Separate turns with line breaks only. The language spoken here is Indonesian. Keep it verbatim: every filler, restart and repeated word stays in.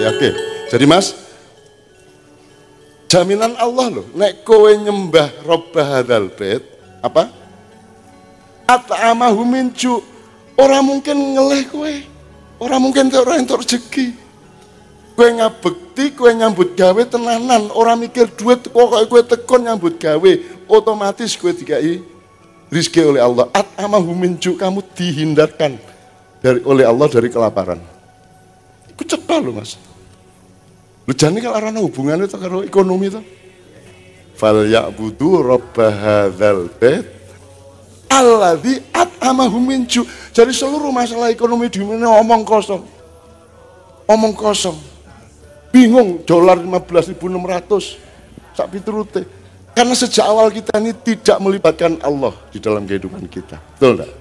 Oke. Jadi Mas, jaminan Allah loh, nek kowe nyembah Rabb hadzal bait, apa? At'amahu min ju'. Ora mungkin ngeleh kowe. Ora mungkin ora entuk rezeki. Kowe ngabekti, kowe nyambut gawe tenanan, ora mikir duit, pokoke kowe tekon nyambut gawe, otomatis kowe dikai rezeki oleh Allah. At'amahu min ju', kamu dihindarkan dari oleh Allah dari kelaparan. Iku cepat loh Mas. Lu jane kalau ana hubungannya karo ekonomi to. Fal ya'budu rabb hadzal bait alladzi at'amahum min ju'. Jadi seluruh masalah ekonomi di dunia omong kosong. Omong kosong. Bingung dolar lima belas ribu enam ratus sak piturute. Karena sejak awal kita ini tidak melibatkan Allah di dalam kehidupan kita. Betul enggak?